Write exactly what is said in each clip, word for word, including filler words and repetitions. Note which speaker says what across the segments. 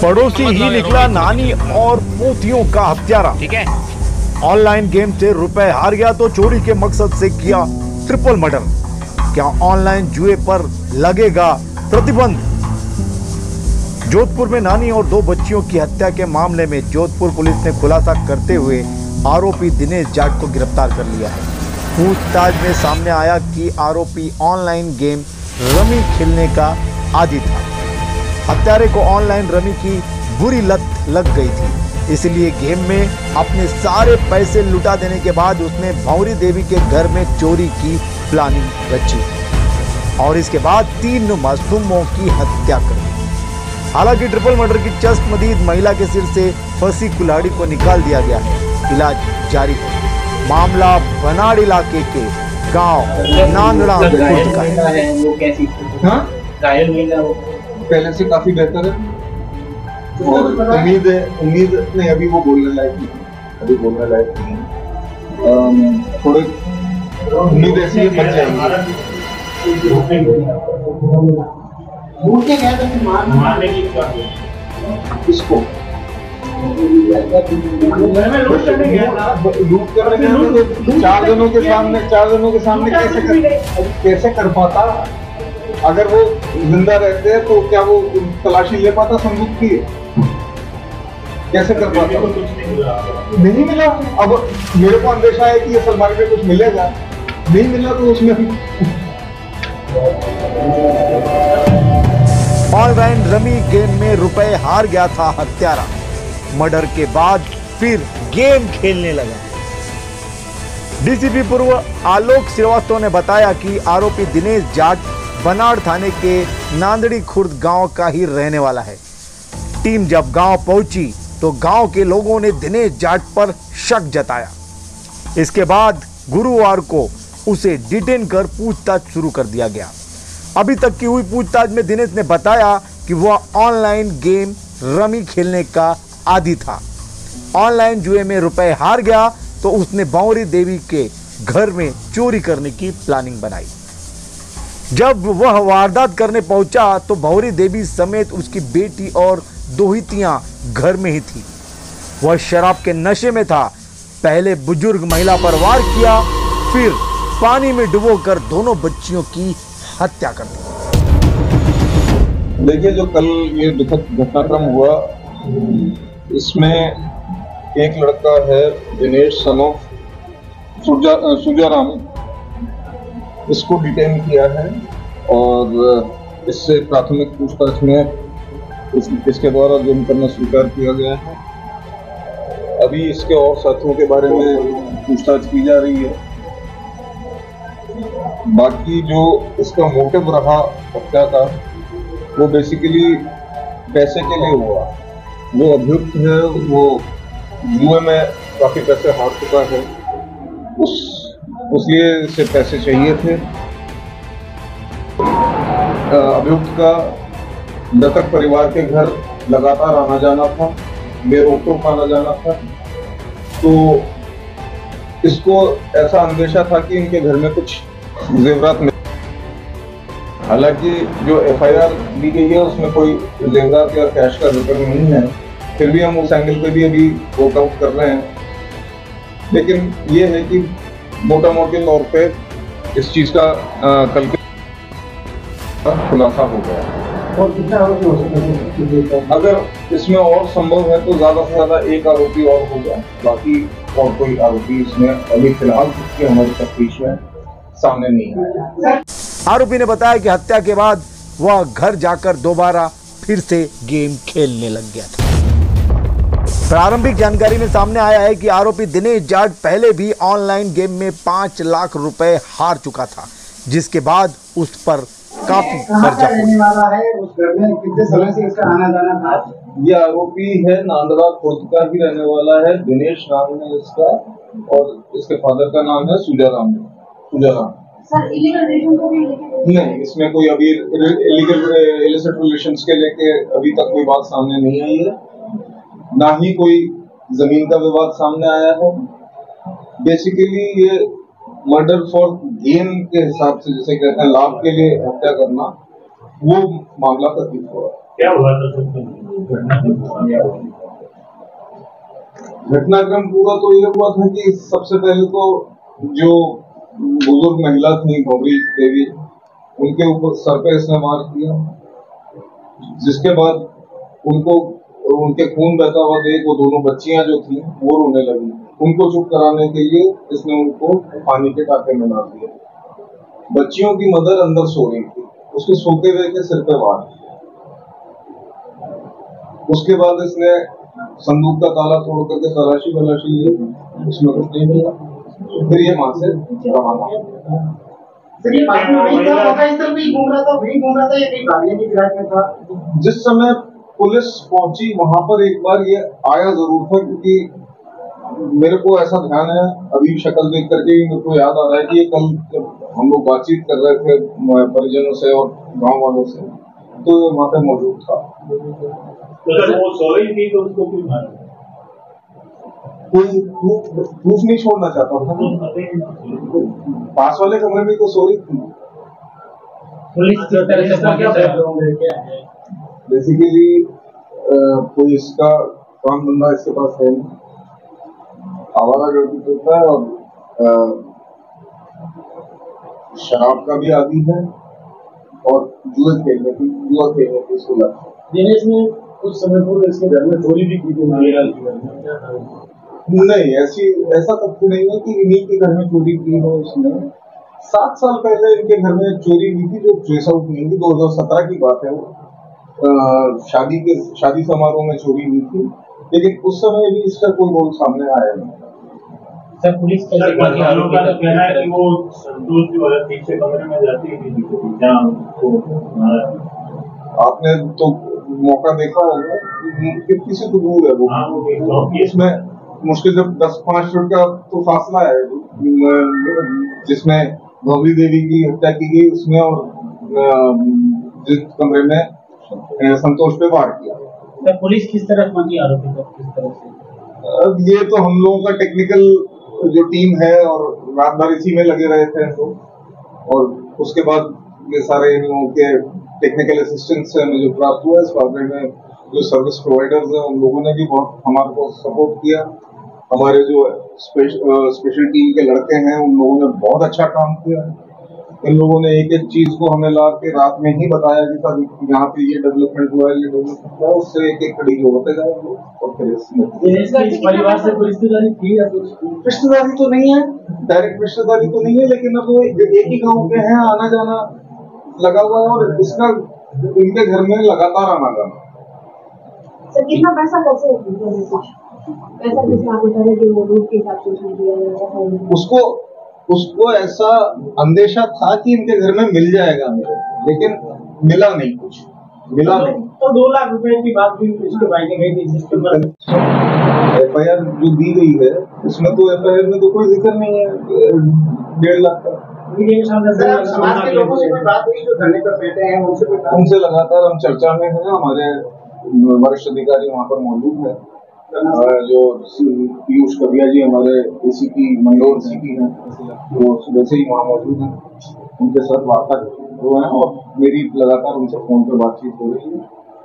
Speaker 1: पड़ोसी ही निकला नानी और पोतियों का हत्यारा।
Speaker 2: ठीक है,
Speaker 1: ऑनलाइन गेम से रुपए हार गया तो चोरी के मकसद से किया ट्रिपल मर्डर। क्या ऑनलाइन जुए पर लगेगा प्रतिबंध? जोधपुर में नानी और दो बच्चियों की हत्या के मामले में जोधपुर पुलिस ने खुलासा करते हुए आरोपी दिनेश जाट को गिरफ्तार कर लिया है। पूछताछ में सामने आया कि आरोपी ऑनलाइन गेम रमी खेलने का आदी था। हत्यारे को ऑनलाइन रमी की बुरी लत लग गई थी, इसलिए गेम में अपने सारे पैसे लुटा देने के बाद उसने भंवरी देवी के घर में चोरी की प्लानिंग रची और इसके बाद तीन मासूमों की हत्या कर दी। हालांकि ट्रिपल मर्डर की चस्मदीद महिला के सिर से फंसी कुल्हाड़ी को निकाल दिया गया है, इलाज जारी है। मामला बनाड़ इलाके के गांव नांदड़ा खुर्द का है।
Speaker 3: वो कैसी घायल महिला वो
Speaker 4: पहले से काफी बेहतर है और उम्मीद है उम्मीद नहीं अभी वो बोलने लायक नहीं अभी बोलने लायक नहीं थोड़े उम्मीद ऐसी है बच जाएंगे। इसको लूट करने के चार जनों के सामने चार जनों के सामने कैसे कर, कैसे कर पाता? अगर वो जिंदा रहते हैं तो क्या वो तलाशी ले पाता संदूक की? कैसे कर पाता? नहीं मिला। अब मेरे को अंदेशा है कि ये सलमान में कुछ मिलेगा, नहीं मिला तो उसमें
Speaker 1: ऑनलाइन रमी गेम में रुपए हार गया था हत्यारा। मर्डर के बाद फिर गेम खेलने लगा। डीसीपी पूर्व आलोक श्रीवास्तव ने बताया कि आरोपी दिनेश जाट बनाड़ थाने के नांदड़ी खुर्द गांव का ही रहने वाला है। टीम जब गांव पहुंची तो गांव के लोगों ने दिनेश जाट पर शक जताया। इसके बाद गुरुवार को उसे डिटेन कर पूछताछ शुरू कर दिया गया। अभी तक की हुई पूछताछ में दिनेश ने बताया कि वह ऑनलाइन गेम रमी खेलने का आदी था। ऑनलाइन जुए में रुपए हार गया तो उसने भंवरी देवी के घर में चोरी करने की प्लानिंग बनाई। जब वह वारदात करने पहुंचा तो भंवरी देवी समेत उसकी बेटी और दोहितियां घर में ही थी। वह शराब के नशे में था। पहले बुजुर्ग महिला पर वार किया, फिर पानी में डुबोकर दोनों बच्चियों की हत्या कर दी।
Speaker 4: देखिए, जो कल ये दुखद घटनाक्रम हुआ इसमें एक लड़का है दिनेश सन ऑफ सुजा सुजाराम, इसको डिटेन किया है और इससे प्राथमिक पूछताछ में इस, इसके द्वारा जुर्म करना स्वीकार किया गया है। अभी इसके और साथियों के बारे में पूछताछ की जा रही है। बाकी जो इसका मोटिव रहा हत्या का वो बेसिकली पैसे के लिए हुआ। वो अभियुक्त है, वो जुए में काफी पैसे हार चुका है, उस उसलिए इसे पैसे चाहिए थे। अभियुक्त का मृतक परिवार के घर लगातार आना जाना था, बेरोक आना जाना था, तो इसको ऐसा अंदेशा था कि इनके घर में कुछ जेवरात में, हालांकि जो एफ आई आर दी गई है उसमें कोई जेवरात या कैश का जिक्र नहीं है, फिर भी हम उस एंगल पे भी अभी वर्कआउट कर रहे हैं। लेकिन ये है कि मोटा मोटे तौर पे इस चीज का आ, कल के खुलासा हो गया।
Speaker 3: और कितना आरोपी हो सकते हैं?
Speaker 4: अगर इसमें और संभव है तो ज्यादा से ज्यादा एक आरोपी और होगा, बाकी और कोई आरोपी इसमें अभी फिलहाल की हमारी तफ्तीश में सामने नहीं है।
Speaker 1: आरोपी ने बताया कि हत्या के बाद वह घर जाकर दोबारा फिर से गेम खेलने लग गया था। प्रारंभिक जानकारी में सामने आया है कि आरोपी दिनेश जाट पहले भी ऑनलाइन गेम में पांच लाख रुपए हार चुका था, जिसके बाद उस पर काफी कर्जा
Speaker 3: वाला है। उस घर में कितने समय से इसका आना जाना था?
Speaker 4: ये आरोपी है नांदड़ा खुर्द का ही रहने वाला है, दिनेश नाम है इसका, और इसके फादर का नाम है Sujaram Sujaram
Speaker 5: sir, illegal relation को भी
Speaker 4: नहीं, इसमें कोई अभी इलीगल इलिसिट रिलेशंस के लेके अभी तक कोई बात सामने नहीं आई है, ना ही कोई जमीन का विवाद सामने आया है। बेसिकली ये मर्डर फॉर गेम के हिसाब से, जैसे कहते हैं लाभ के लिए हत्या करना, वो मामला प्रतीत हुआ।
Speaker 3: क्या हुआ था?
Speaker 4: घटनाक्रम पूरा तो ये हुआ था कि सबसे पहले तो जो बुजुर्ग महिला थी भवरी देवी, उनके ऊपर सर पे इसने वार किया, जिसके बाद उनको उनके खून बहता हुआ देख वो दोनों बच्चियां जो थी वो रोने लगी। उनको चुप कराने के लिए इसने उनको पानी के टाके में डाल दिया। बच्चियों की मदर अंदर सो रही थी, उसके सोते हुए के सिर पे वार। उसके बाद इसने संदूक का ताला तोड़ करके तलाशी बलाशी ली, उसमें कुछ नहीं मिला। फिर ये वहां से रवाना। जिस समय पुलिस पहुंची वहां पर एक बार ये आया जरूर था, क्योंकि मेरे को ऐसा ध्यान है, अभी शक्ल देख करके भी मेरे को याद आ रहा है कि ये कल जब हम लोग बातचीत कर रहे थे परिजनों से और गांव वालों से, तो ये वहां पे मौजूद था।
Speaker 2: तो जब वो सो रही थी तो उसको क्यों मारा?
Speaker 4: कोई प्रूफ नहीं छोड़ना चाहता था। पास वाले कमरे में तो सो रही थी।
Speaker 2: पुलिस किस तरह से
Speaker 4: बेसिकली पुलिस का काम धंधा इसके पास है नहीं, आवारागर्दी करता है और आ, शराब का भी आदी है और जुए खेलने की जुआ खेलने की इसको लगता है।
Speaker 2: दिनेश ने कुछ समय पूर्व इसके घर में चोरी भी की थी,
Speaker 4: नहीं ऐसी ऐसा तथ्य नहीं है कि इन्हीं के घर में चोरी की हो। उसने सात साल पहले इनके घर में चोरी हुई थी, जो ट्रेस आउट नहीं थी, दो हजार सत्रह की बात है। वो आ, शादी के शादी समारोह में चोरी हुई थी, लेकिन उस समय भी इसका कोई रोल सामने आया नहीं।
Speaker 2: सर पुलिस का कहना है कि वो संतोष जो है पीछे कमरे में जाती थी, जहाँ
Speaker 4: आपने तो मौका देखा होगा, कितनी से तो दूर है वो। इसमें मुश्किल से दस पांच फुट का तो फासला है जिसमें भवरी देवी की हत्या की गई, उसमें और जिस कमरे में संतोष पे वार किया।
Speaker 2: तो पुलिस किस तरह पहुंची आरोपी को, किस तरह से?
Speaker 4: अब ये तो हम लोगों का टेक्निकल जो टीम है और रात भर इसी में लगे रहे थे हम लोग, और उसके बाद ये सारे इन लोगों के टेक्निकल असिस्टेंस से हमें जो प्राप्त हुआ, इस मामले में जो सर्विस प्रोवाइडर्स हैं उन लोगों ने भी बहुत हमारे को सपोर्ट किया। हमारे जो स्पेशल टीम के लड़के हैं उन लोगों ने बहुत अच्छा काम किया। इन लोगों ने एक एक चीज को हमें ला के रात में ही बताया कि सर यहाँ पे ये डेवलपमेंट हुआ है, ये डेवलपमेंट हुआ है, उससे एक एक खड़ी होते गए और फिर इसमें
Speaker 2: परिवार से रिश्तेदारी थी या कुछ?
Speaker 4: रिश्तेदारी तो नहीं है, डायरेक्ट रिश्तेदारी तो नहीं है, लेकिन अब वो एक ही गाँव के हैं, आना जाना लगा हुआ है और इसका इनके घर में लगातार आना जाना।
Speaker 5: सर कितना पैसा कैसे पैसा किस आप बता रहे कि के हिसाब से दिया जाता?
Speaker 4: उसको उसको ऐसा अंदेशा था कि इनके घर में मिल जाएगा मेरे, लेकिन मिला नहीं, कुछ मिला नहीं।
Speaker 2: तो दो लाख रुपए की बात भी इसके भाई ने कही थी, जिसके ऊपर
Speaker 4: एफ आई आर जो दी गई है उसमें तो एफ आई आर में तो कोई जिक्र नहीं है डेढ़ लाख का।
Speaker 3: समाज के लोगों से कोई बात हुई जो धरने पर बैठे हैं उनसे कोई बात?
Speaker 4: उनसे लगातार हम चर्चा में हैं। हमारे वरिष्ठ अधिकारी वहाँ पर मौजूद है, जो पीयूष कबिया जी हमारे एसीपी मंडोर एसीपी हैं, वो सुबह से ही वहाँ मौजूद हैं, उनके साथ वार्ता हुआ है और मेरी लगातार उनसे फोन पर बातचीत हो रही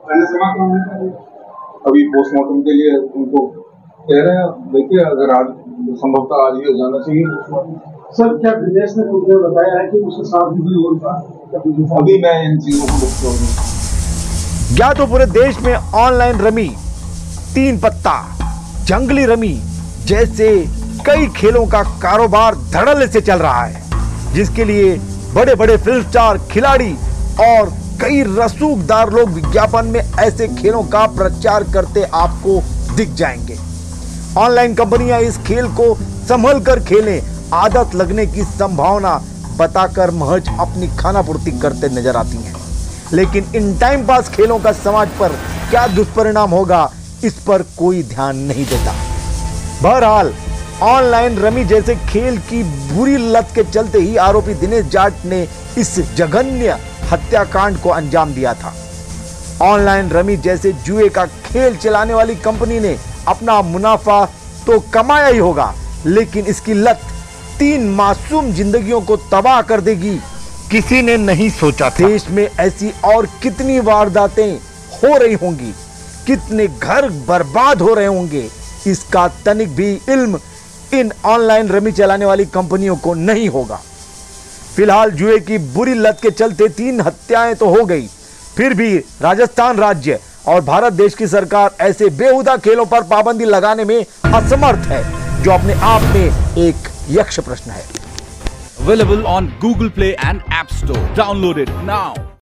Speaker 4: है। अभी पोस्टमार्टम के लिए उनको कह रहे हैं, देखिए अगर आज संभवतः आज ही हो जाना चाहिए।
Speaker 3: सर क्या दिनेश ने मुझे बताया है कि उसके साथ भी होगा?
Speaker 4: अभी मैं इन चीजों को देखता हूँ।
Speaker 1: क्या तो पूरे देश में ऑनलाइन रमी, तीन पत्ता, जंगली रमी जैसे कई खेलों का कारोबार धड़ल्ले से चल रहा है, जिसके लिए बड़े बड़े फिल्म स्टार, खिलाड़ी और कई रसूखदार लोग विज्ञापन में ऐसे खेलों का प्रचार करते आपको दिख जाएंगे। ऑनलाइन कंपनियां इस खेल को संभल कर खेलें, आदत लगने की संभावना बताकर महज अपनी खानापूर्ति करते नजर आती हैं। लेकिन इन टाइम पास खेलों का समाज पर क्या दुष्परिणाम होगा, इस पर कोई ध्यान नहीं देता। बहरहाल ऑनलाइन रमी जैसे खेल की बुरी लत के चलते ही आरोपी दिनेश जाट ने इस जघन्य हत्याकांड को अंजाम दिया था। ऑनलाइन रमी जैसे जुए का खेल चलाने वाली कंपनी ने अपना मुनाफा तो कमाया ही होगा, लेकिन इसकी लत तीन मासूम जिंदगियों को तबाह कर देगी, किसी ने नहीं सोचा था। देश में ऐसी और कितनी वारदातें हो रही होंगी, कितने घर बर्बाद हो रहे होंगे, इसका तनिक भी इल्म इन ऑनलाइन रमी चलाने वाली कंपनियों को नहीं होगा। फिलहाल जुए की बुरी लत के चलते तीन हत्याएं तो हो गई, फिर भी राजस्थान राज्य और भारत देश की सरकार ऐसे बेहुदा खेलों पर पाबंदी लगाने में असमर्थ है, जो अपने आप में एक यक्ष प्रश्न है।
Speaker 6: Available on Google Play and App Store. Download it now.